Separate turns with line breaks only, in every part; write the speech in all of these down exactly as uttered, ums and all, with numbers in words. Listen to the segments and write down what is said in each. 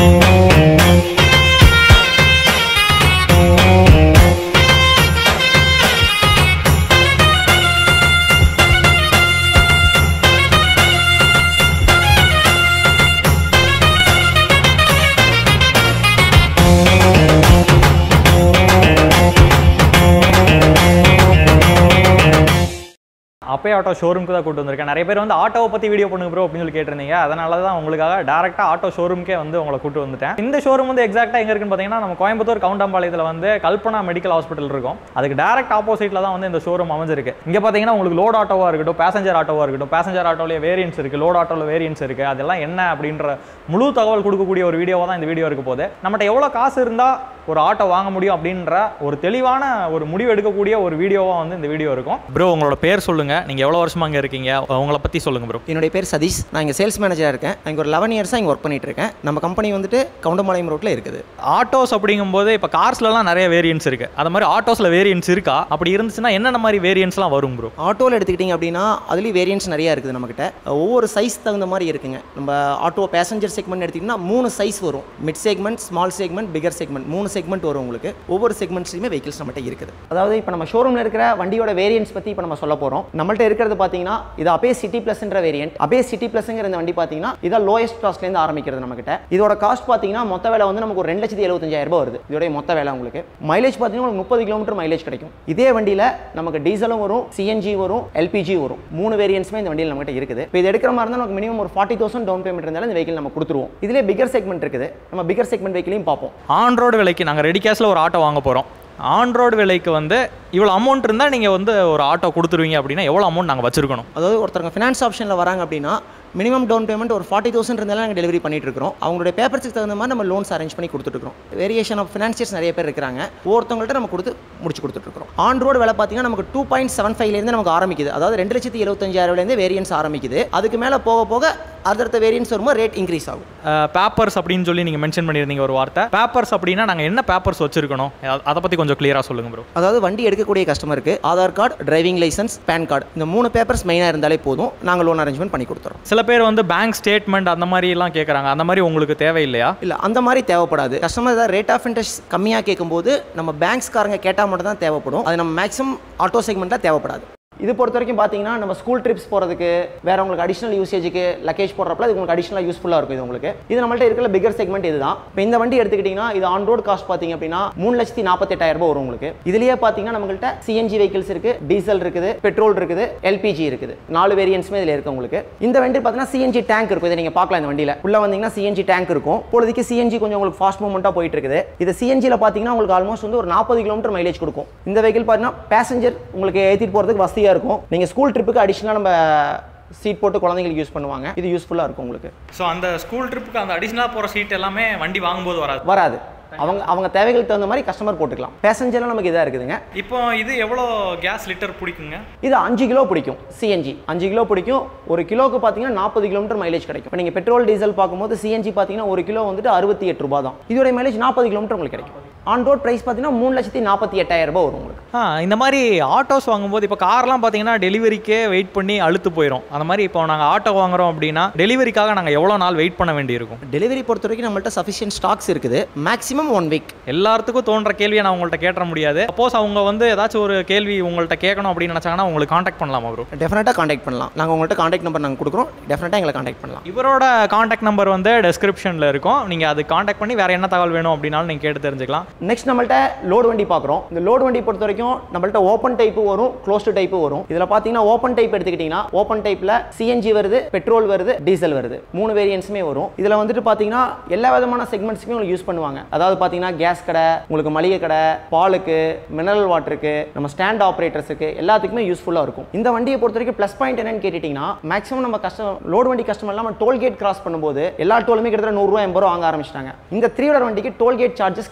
அப்பே ஆட்டோ ஷோரூமுக்கு தான் கூட்டு வந்திருக்கேன். நிறைய பேர் வந்து ஆட்டோவை பற்றி வீடியோ பண்ணுங்க ப்ரோ அப்படின்னு சொல்லி கேட்டிருந்தீங்க. அதனால தான் உங்களுக்காக டேரெக்டாக ஆட்டோ ஷோரூமுக்கே வந்து உங்களை கூட்டு வந்துட்டேன். இந்த ஷோரூம் வந்து எக்ஸாக்டாக எங்கே இருக்குன்னு பார்த்தீங்கன்னா நம்ம கோயம்புத்தூர் கவுண்டம்பாளையத்தில் வந்து கல்பனா மெடிக்கல் ஹாஸ்பிட்டல் இருக்கும். அதுக்கு டேரக்ட் ஆப்போசிட்டில் தான் வந்து இந்த ஷோரூம் அமைஞ்சிருக்கு. இங்கே பார்த்தீங்கன்னா உங்களுக்கு லோட் ஆட்டோவாக இருக்கட்டும், பேசஞ்சர் ஆட்டோவாக இருக்கட்டும், பேசஞ்சர் ஆட்டோலேயே வேரியன்ஸ் இருக்குது, லோட் ஆட்டோவில் வேரியன்ஸ் இருக்குது. அதெல்லாம் என்ன அப்படின்ற முழு தகவல் கொடுக்கக்கூடிய ஒரு வீடியோவாக தான் இந்த வீடியோ இருக்க போது. நம்மகிட்ட எவ்வளோ காசு இருந்தால் ஒரு ஆட்டோ வாங்க முடியும் அப்படின்ற ஒரு தெளிவான ஒரு முடிவு எடுக்கக்கூடிய ஒரு வீடியோவாக வந்து இந்த வீடியோ இருக்கும். ப்ரோ உங்களோட பேர் சொல்லுங்கள், நீங்கள் எவ்வளோ வருஷமாக இங்கே இருக்கீங்க, உங்களை பற்றி சொல்லுங்கள் ப்ரோ.
என்னுடைய பேர் சதீஷ், நான் இங்கே சேல்ஸ் மேனேஜராக இருக்கேன். இங்கே ஒரு லெவன் இயர்ஸாக இங்கே ஒர்க் பண்ணிட்டு இருக்கேன். நம்ம கம்பெனி வந்துட்டு கவுண்டம்பாளையம் ரோட்டில் இருக்குது.
ஆட்டோஸ் அப்படிங்கும்போது இப்போ கார்ஸ்லாம் நிறைய வேரியன்ஸ் இருக்குது. அது மாதிரி ஆட்டோஸில் வேரியன்ஸ் இருக்கா? அப்படி இருந்துச்சுன்னா என்னென்ன மாதிரி வேரியன்ஸ்லாம் வரும் ப்ரோ?
ஆட்டோவில் எடுத்துக்கிட்டிங்க அப்படின்னா அதுலேயும் வேரியன்ஸ் நிறையா இருக்குது நம்மக்கிட்ட. ஒவ்வொரு சைஸ் தகுந்த மாதிரி இருக்குங்க. நம்ம ஆட்டோ பேசஞ்சர் செக்மெண்ட் எடுத்திங்கன்னா மூணு சைஸ் வரும். Mid segment, small segment, bigger segment, மூணு செக்மெண்ட் வரும் உங்களுக்கு. ஒவ்வொரு செக்மெண்ட்ஸ்லையுமே வெஹிக்கிள்ஸ் நம்மகிட்ட இருக்குது. அதாவது இப்போ நம்ம ஷோரூமில் இருக்கிற வண்டியோட வேரியன்ஸ் பற்றி இப்போ நம்ம சொல்ல போகிறோம். நம்மள்ட்ட இருக்கிறது பார்த்தீங்கன்னா இது அபே சிட்டி பிளஸ்ன்ற வேரியன்ட். அபே சிட்டி பிளஸ்ங்கிற இந்த வண்டி பார்த்தீங்கன்னா இதான் லோயஸ்ட் காஸ்ட்லேருந்து ஆரம்பிக்கிறது நம்மகிட்ட. இதோட காஸ்ட் பார்த்தீங்கன்னா மொத்த வேலை வந்து நமக்கு ஒரு ரெண்டு லட்சத்தி எழுபத்தஞ்சாயிரம் ரூபாய் வருது. இதோட மொத்த வேலை உங்களுக்கு மைலேஜ் பார்த்தீங்கன்னா உங்களுக்கு முப்பது கிலோமீட்டர் மைலேஜ் கிடைக்கும். இதே வண்டியில் நமக்கு டீசலும் வரும், சிஎன்ஜி வரும், எல்பிஜி வரும். மூணு வேரியன்ட்ஸுமே இந்த வண்டியில் நம்மகிட்ட இருக்குது. இப்போ இது எடுக்கிற மாதிரி இருந்தால் நமக்கு மினிமம் ஒரு ஃபார்ட்டி தௌசண்ட் டவுன் பேமெண்ட் இருந்தாலும் இந்த வெஹிக்கிள் நம்ம கொடுத்துருவோம். இதிலே பிகர் செக்மெண்ட் இருக்குது. நம்ம பிகர் செக்மெண்ட் வெஹிக்கிளையும் பார்ப்போம்.
ஆன் ரோடு விலைக்கு நாங்கள் ரெடி கேஷில் ஒரு ஆட்டோ வாங்க போகிறோம். ஆன் ரோடு விலைக்கு வந்து இவ்வளோ அமௌண்ட் இருந்தால் நீங்கள் வந்து ஒரு ஆட்டோ கொடுத்துருவீங்க அப்படின்னா எவ்வளோ அமௌண்ட் நாங்கள் வச்சுருக்கணும்?
அதாவது ஒருத்தவங்க ஃபினான்ஸ் ஆப்ஷனில் வராங்க அப்படின்னா மினிமம் டவுன் பேமெண்ட் ஒரு ஃபார்ட்டி தௌசண்ட் இருந்தாலும் நாங்கள் டெலிவரி பண்ணிட்டு இருக்கோம். அவங்களுடைய பேப்பர்ஸுக்கு தகுந்த மாதிரி நம்ம லோன்ஸ் அரேஞ்ச் பண்ணி கொடுத்துட்ருக்கோம். வேரியேஷன் ஆஃப் ஃபினான்சியர்ஸ் நிறைய பேர் இருக்கிறாங்க. ஒவ்வொருத்தவங்கள்ட்ட நம்ம கொடுத்து முடிச்சு கொடுத்துட்ருக்கோம். ஆன் ரோடு வேலை பார்த்தீங்கன்னா நமக்கு டூ பாயிண்ட் செவன் ஃபைவ்லேருந்து நமக்கு ஆரம்பிக்குது. அதாவது ரெண்டு லட்சத்தி எழுபத்தஞ்சாயிரம்லேருந்து வேரியன்ஸ் ஆரம்பிக்குது. அதுக்கு மேலே போக போக அடுத்த வேரியன்ஸ் வரும்போது ரேட் இன்க்ரீஸ் ஆகும்.
பேப்பர்ஸ் அப்படின்னு சொல்லி நீங்கள் மென்ஷன் பண்ணியிருந்தீங்க ஒரு வார்த்தை. பேப்பர்ஸ் அப்படின்னா நாங்கள் என்ன பேப்பர்ஸ் வச்சுருக்கணும் அதை பற்றி கொஞ்சம் கிளியராக சொல்லுங்கள் ப்ரோ.
அதாவது வண்டி எடுக்கக்கூடிய கஸ்டமருக்கு Aadhaar card, driving licence, PAN card, இந்த மூணு பேப்பர்ஸ் மெயினாக இருந்தாலே போதும். நாங்கள் லோன் அரேஞ்ச்மெண்ட் பண்ணி கொடுத்துறோம்.
சில பேர் வந்து பேங்க் ஸ்டேட்மெண்ட் அந்த மாதிரி எல்லாம் கேட்குறாங்க. அந்த மாதிரி உங்களுக்கு தேவையில்லையா?
இல்லை, அந்த மாதிரி தேவைப்படாது. கஸ்டமர் ஏதாவது ரேட் ஆஃப் இன்ட்ரெஸ்ட் கம்மியாக கேட்கும்போது நம்ம பேங்க்ஸ்காரங்க கேட்டால் மட்டும் தான் தேவைப்படும். அது நம்ம மேக்ஸிமம் ஆட்டோ செக்மெண்ட்டில் தேவைப்படாது. இது பொறுத்த வரைக்கும் பார்த்தீங்கன்னா நம்ம ஸ்கூல் ட்ரிப்ஸ் போகிறதுக்கு வேற உங்களுக்கு அடிஷனல் யூசேஜுக்கு லக்கேஜ் போடுறப்பல இது உங்களுக்கு அடிஷனலாக யூஸ்ஃபுல்லாக இருக்கும். இது உங்களுக்கு இது நம்மள்ட்ட இருக்கிற பிகர் செக்மெண்ட் இதுதான். இப்போ இந்த வண்டி எடுத்துக்கிட்டிங்கன்னா இது ஆன் ரோட் காஸ்ட் பார்த்தீங்க அப்படின்னா மூணு லட்சத்தி நாற்பத்தெட்டாயிரம் ரூபாய் வரும் உங்களுக்கு. இதுலேயே பார்த்தீங்கன்னா நம்மள்ட்ட சிஎன்ஜி வெஹிக்கிள்ஸ் இருக்குது, டீசல் இருக்குது, பெட்ரோல் இருக்குது, எல்பிஜி இருக்குது. நாலு வேரியன்ட்ஸுமே இதில் இருக்குது உங்களுக்கு. இந்த வண்டி பார்த்தீங்கன்னா சிஎன்ஜி டேங்க் இருக்கும். இதை நீங்கள் பார்க்கலாம். இந்த வண்டியில் உள்ள வந்தீங்கன்னா சிஎன்ஜி டேங்க் இருக்கும். இப்போதைக்கு சிஎன்ஜி கொஞ்சம் உங்களுக்கு ஃபாஸ்ட் மூவ்மெண்ட்டாக போயிட்டு இருக்குது. இது சிஎன்ஜியில் பார்த்தீங்கன்னா உங்களுக்கு ஆல்மோஸ்ட் வந்து ஒரு நாற்பது கிலோமீட்டர் மைலேஜ் கொடுக்கும். இந்த வெஹிக்கிள் பார்த்தீங்கன்னா பேசஞ்சர் உங்களுக்கு ஏற்றிட்டு போகிறதுக்கு வசதியாக இருக்கும். நீங்கள் ஸ்கூல் ட்ரிப்புக்கு அடிஷனலாக நம்ம சீட் போட்டு குழந்தைங்களுக்கு யூஸ் பண்ணுவாங்க. இது யூஸ்ஃபுல்லாக இருக்கும் உங்களுக்கு.
ஸோ அந்த ஸ்கூல் ட்ரிப்புக்கு அந்த அடிஷனலாக போகிற சீட் எல்லாமே வண்டி வாங்கும்போது வராது
வராது அவங்க அவங்க தேவைகளுக்கு தகுந்த மாதிரி கஸ்டமர் போட்டுக்கலாம். பேசஞ்சர்லாம் நமக்கு இதாக இருக்குதுங்க.
இப்போ இது எவ்வளோ கேஸ் லிட்டர் பிடிக்குங்க?
இது அஞ்சு கிலோ பிடிக்கும். சிஎன்ஜி அஞ்சு கிலோ பிடிக்கும். ஒரு கிலோக்கு பார்த்தீங்கன்னா நாற்பது கிலோமீட்டர் மைலேஜ் கிடைக்கும். இப்போ நீங்கள் பெட்ரோல் டீசல் பார்க்கும்போது சிஎன்ஜி பார்த்தீங்கன்னா ஒரு கிலோ வந்துட்டு அறுபத்தி எட்டு ரூபா தான். இதோட மைலேஜ் நாற்பது கிலோமீட்டர் உங்களுக்கு கிடைக்கும். ஆன் ரோட் பிரைஸ் பார்த்தீங்கன்னா மூணு லட்சத்தி நாற்பத்தி எட்டாயிரம் ரூபாய் வரும் உங்களுக்கு.
ஆ இந்த மாதிரி ஆட்டோஸ் வாங்கும்போது இப்போ கார்லாம் பார்த்தீங்கன்னா டெலிவரிக்கே வெயிட் பண்ணி அழுத்து போயிடும். அந்த மாதிரி இப்போ நாங்கள் ஆட்டோ வாங்குறோம் அப்படின்னா டெலிவரிக்காக நாங்கள் எவ்வளோ நாள் வெயிட் பண்ண வேண்டியிருக்கும்?
டெலிவரி பொறுத்த வரைக்கும் நம்மள்ட்ட சஃபிஷியன்ட் ஸ்டாக்ஸ் இருக்குது. Maximum one week.
எல்லாத்துக்கும் தோன்ற கேள்வியை நான் உங்கள்கிட்ட கேட்ட முடியாது. சப்போஸ் அவங்க வந்து ஏதாச்சும் ஒரு கேள்வி உங்கள்கிட்ட கேட்கணும் அப்படின்னு நினச்சாங்கன்னா உங்களுக்கு காண்டாக்ட் பண்ணலாமா ப்ரோ?
டெஃபினட்டாக காண்டாக்ட் பண்ணலாம். நாங்கள் உங்கள்கிட்ட காண்டாக்ட் நம்பர் நாங்கள் கொடுக்குறோம். டெஃபினட்டாக எங்களை காண்டாக்ட் பண்ணலாம்.
இவரோட காண்டாக்ட் நம்பர் வந்து டிஸ்கிரிப்ஷனில் இருக்கும். நீங்கள் அது காண்டாக்ட் பண்ணி வேறு என்ன தகவல் வேணும் அப்படின்னாலும் நீங்கள் கேட்டு தெரிஞ்சுக்கலாம்.
நெக்ஸ்ட் நம்மள்ட்ட லோடு வண்டி பார்க்குறோம். இந்த லோடு வண்டி பொறுத்த வரைக்கும் நம்மள்ட்ட ஓப்பன் டைப்பு வரும், க்ளோஸ்டு டைப்பு வரும். இதில் பார்த்தீங்கன்னா ஓப்பன் டைப் எடுத்துக்கிட்டிங்கன்னா ஓப்பன் டைப்பில் சிஎன்ஜி வருது, பெட்ரோல் வருது, டீசல் வருது. மூணு வேரியன்ட்ஸுமே வரும். இதில் வந்துட்டு பார்த்தீங்கன்னா எல்லா விதமான செக்மெண்ட்ஸுமே உங்களுக்கு யூஸ் பண்ணுவாங்க. அதாவது பார்த்தீங்கன்னா கேஸ் கடை, உங்களுக்கு மளிகை கடை, பாலுக்கு, மினரல் வாட்டருக்கு, நம்ம ஸ்டாண்ட் ஆப்ரேட்டர்ஸுக்கு எல்லாத்துக்குமே யூஸ்ஃபுல்லாக இருக்கும். இந்த வண்டியை பொறுத்த வரைக்கும் ப்ளஸ் பாயிண்ட் என்னன்னு கேட்டிங்கன்னா மேக்ஸிமம் நம்ம கஸ்டமர் லோடு வண்டி கஸ்டமர் நம்ம டோல்கேட் கிராஸ் பண்ணும்போது எல்லா டோலுமே கிட்டத்தட்ட நூறுரூவா எண்பது ரூபா வாங்க ஆரம்பிச்சிட்டாங்க. இந்த த்ரீ வீலர் வண்டிக்கு டோல்கேட் சார்ஜஸ் கிடையாது.
ஓ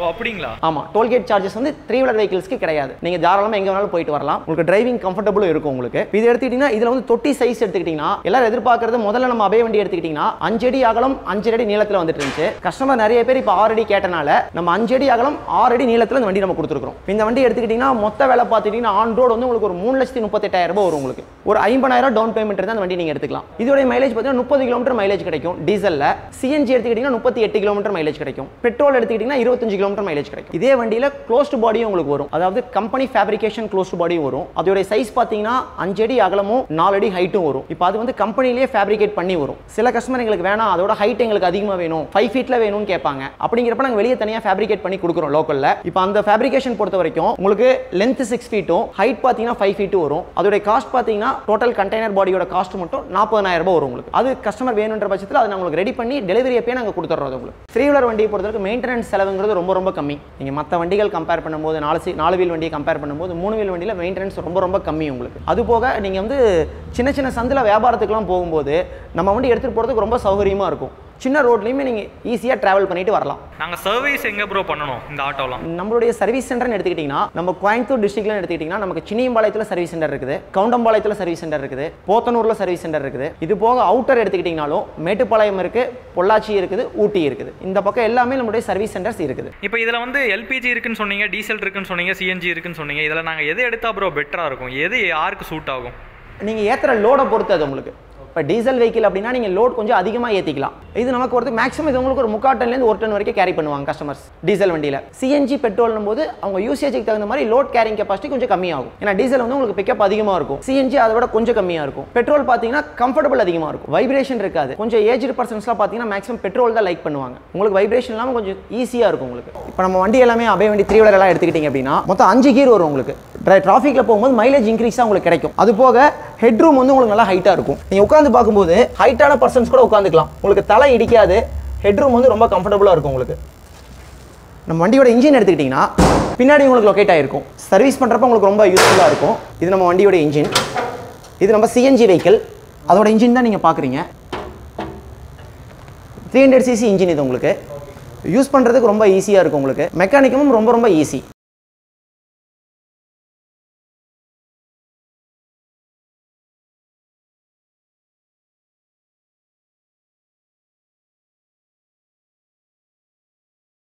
அப்படிங்களா?
ஆமாம், டோல்கேட் சார்ஜஸ் வந்து த்ரீ வீலர் வெஹிக்கிள்ஸ்க்கு கிடையாது. நீங்கள் தாராளமாக எங்கே வேணாலும் போயிட்டு வரலாம். உங்களுக்கு டிரைவிங் கம்ஃபர்டபுளும் இருக்கும் உங்களுக்கு. இது எடுத்துக்கிட்டீங்கன்னா இதில் வந்து தொட்டி சைஸ் எடுத்துக்கிட்டிங்கன்னா எல்லாரும் எதிர்பார்க்கறது முதல்ல நம்ம அபய வண்டி எடுத்துக்கிட்டிங்கன்னா அஞ்சு அடி அகலம் அஞ்சு அடி நீளத்தில் வந்துட்டு இருந்துச்சு. கஸ்டமர் நிறைய பேர் இப்போ ஆறு அடி கேட்டனால நம்ம அஞ்சு அடி அகலம் ஆறு அடி நீளத்தில் இந்த வண்டி நம்ம கொடுத்துருக்கோம். இந்த வண்டி எடுத்துக்கிட்டிங்கன்னா மொத்த வேலை பார்த்துக்கிட்டிங்கன்னா ஆன் ரோடு வந்து உங்களுக்கு ஒரு மூணு லட்சத்தி முப்பத்தெட்டாயிரம் ரூபாய் வரும். உங்களுக்கு ஒரு ஐம்பதாயிரம் டவுன் பேமெண்ட் இருந்தால் அந்த வண்டி நீங்கள் எடுத்துக்கலாம். இதோட மைலேஜ் பார்த்தீங்கன்னா முப்பது கிலோமீட்டர் மைலேஜ் கிடைக்கும் டீசலில். சிஎன்ஜி எடுத்துக்கிட்டிங்கன்னா முப்பத்தி எட்டு கிலோமீட்டர் மைலேஜ் கிடைக்கும். பெட்ரோல் எடுத்துக்கிட்டிங்கன்னா இருபத்தஞ்சு கிலோமீட்டர் மைலேஜ் கிடைக்கும். இதே வண்டியில் க்ளோஸ்ட் பாடியும் உங்களுக்கு வரும். அதாவது கம்பெனி ஃபேப்ரிகேஷன் க்ளோஸ்ட் பாடியும் வரும். அதோட சைஸ் பார்த்தீங்கன்னா அஞ்சு அடி அகலமும் நாலு அடி ஹைட்டும் வரும். இப்போ அது வந்து கம்பெனிலேயே ஃபேப்ரிகேட் பண்ணி வரும். சில கஸ்டமர் எங்களுக்கு வேணாம், அதோட ஹைட் எங்களுக்கு அதிகமாக வேணும், ஃபைவ் ஃபீட்ல வேணும்னு கேட்பாங்க. அப்படிங்கிறப்ப நாங்கள் வெளியே தனியாக ஃபேப்ரிகேட் பண்ணி கொடுக்குறோம் லோக்கலில். இப்போ அந்த ஃபேப்ரிகேஷன் பொறுத்த வரைக்கும் உங்களுக்கு லென்த் சிக்ஸ் ஃபீட்டும் ஹைட் பார்த்தீங்கன்னா ஃபைவ் ஃபீட்டும் வரும். அதோட காஸ்ட் பார்த்தீங்கன்னா டோட்டல் கண்டெய்னர் பாடியோட காஸ்ட் மட்டும் நாற்பதாயிரம் ரூபாய் வரும் உங்களுக்கு. அது கஸ்டமர் வேணுன்ற பட்சத்தில் அதை உங்களுக்கு ரெடி பண்ணி டெலிவரி அப்பே நாங்கள் கொடுத்துட்றோம் உங்களுக்கு. த்ரீ வீலர் வண்டியை பொறுத்தவரைக்கும் மெயின்டெனன்ஸ் செலவுங்கிறது ரொம்ப ரொம்ப கம்மி. நீங்கள் மற்ற வண்டிகள் கம்பேர் பண்ணும்போது நாலு நாலு வீல் வண்டியை கம்பேர் பண்ணும்போது மூணு வீல் வண்டியில் மெயின்டெனன்ஸ் ரொம்ப ரொம்ப கம்மி உங்களுக்கு. அது போக நீங்கள் வந்து சின்ன சின்ன சந்தில் வியாபாரத்துக்குலாம் போகும்போது நம்ம வண்டி எடுத்துகிட்டு போகிறதுக்கு ரொம்ப சௌகரியமாக இருக்கும். சின்ன ரோட்லையுமே நீங்கள் ஈஸியாக ட்ராவல் பண்ணிட்டு வரலாம்.
நாங்கள் சர்வீஸ் எங்கே ப்ரோ பண்ணணும் இந்த ஆட்டோலாம்?
நம்மளுடைய சர்வீஸ் சென்டர்னு எடுத்துக்கிட்டிங்கன்னா நம்ம கோயம்புத்தூர் டிஸ்ட்ரிக்ட்ல எடுத்துக்கிட்டிங்கன்னா நமக்கு சின்னியம்பாளையத்தில் சர்வீஸ் சென்டர் இருக்குது, கவுண்டம்பாளையத்தில் சர்வீஸ் சென்டர் இருக்குது, போத்தனூரில் சர்வீஸ் சென்டர் இருக்குது. இது போக அவுட்டர் எடுத்துக்கிட்டிங்கனாலும் மேட்டுப்பாளையம் இருக்குது, பொள்ளாச்சி இருக்குது, ஊட்டி இருக்குது. இந்த பக்கம் எல்லாமே நம்மளுடைய சர்வீஸ் சென்டர்ஸ் இருக்குது.
இப்போ இதில் வந்து எல்பிஜி இருக்குன்னு சொன்னீங்க, டீசல் இருக்குன்னு சொன்னீங்க, சிஎன்ஜி இருக்குன்னு சொன்னீங்க. இதில் நாங்கள் எது எடுத்தால் ப்ரோ பெட்டராக இருக்கும்? எது யாருக்கு சூட் ஆகும்?
நீங்கள் ஏற்றுற லோடை பொறுத்து அது உங்களுக்கு. இப்போ டீசல் வெஹிக்கிள் அப்படின்னா நீங்கள் லோட் கொஞ்சம் அதிகமாக ஏற்றிக்கலாம். இது நமக்கு ஒரு மேக்ஸிமம் இது உங்களுக்கு ஒரு முக்கால் டன்லேருந்து ஒரு டன் வரைக்கும் கேரி பண்ணுவாங்க கஸ்டமர்ஸ் டீசல் வண்டியில். சிஎன்ஜி பெட்ரோல்னும் போது அவங்க யூசேஜுக்கு தகுந்த மாதிரி லோட் கேரிங் கெப்பாசிட்டி கொஞ்சம் கம்மியாகும். ஏன்னா டீசல் வந்து உங்களுக்கு பிக்கப் அதிகமாக இருக்கும், சிஎன்ஜி அதை விட கொஞ்சம் கம்மியாக இருக்கும். பெட்ரோல் பார்த்தீங்கன்னா கம்ஃபர்டபுள் அதிகமாக இருக்கும், வைப்ரேஷன் இருக்காது. கொஞ்சம் ஏஜ்டு பர்சன்ஸ்லாம் பார்த்தீங்கன்னா மேக்ஸிமம் பெட்ரோல் தான் லைக் பண்ணுவாங்க. உங்களுக்கு வைப்ரேஷன் இல்லாமல் கொஞ்சம் ஈஸியாக இருக்கும் உங்களுக்கு. இப்போ நம்ம வண்டி எல்லாமே அபய வண்டி த்ரீ வீலர் எல்லாம் எடுத்துக்கிட்டிங்க அப்படின்னா மொத்தம் அஞ்சு கீர் வரும் உங்களுக்கு. டிராஃபிக்கில் போகும்போது மைலேஜ் இன்க்ரீஸாக உங்களுக்கு கிடைக்கும். அது போக ஹெட் ரூம் வந்து உங்களுக்கு நல்லா ஹைட்டாக இருக்கும். நீங்கள் உட்காந்து பார்க்கும்போது ஹைட்டான பர்சன்ஸ் கூட உட்காந்துக்கலாம். உங்களுக்கு தலை இடிக்காது, ஹெட் ரூம் வந்து ரொம்ப கம்ஃபர்டபுளாக இருக்கும் உங்களுக்கு. நம்ம வண்டியோட இன்ஜின் எடுத்துக்கிட்டிங்கன்னா பின்னாடி உங்களுக்கு லொக்கேட் ஆகிருக்கும். சர்வீஸ் பண்ணுறப்ப உங்களுக்கு ரொம்ப யூஸ்ஃபுல்லாக இருக்கும். இது நம்ம வண்டியோட இன்ஜின். இது நம்ம சிஎன்ஜி வெஹிக்கிள், அதோட இன்ஜின் தான் நீங்கள் பார்க்குறீங்க. த்ரீ ஹண்ட்ரட் சிசி இன்ஜின் இது உங்களுக்கு யூஸ் பண்ணுறதுக்கு ரொம்ப ஈஸியாக இருக்கும் உங்களுக்கு. மெக்கானிக்கமும் ரொம்ப ரொம்ப ஈஸி.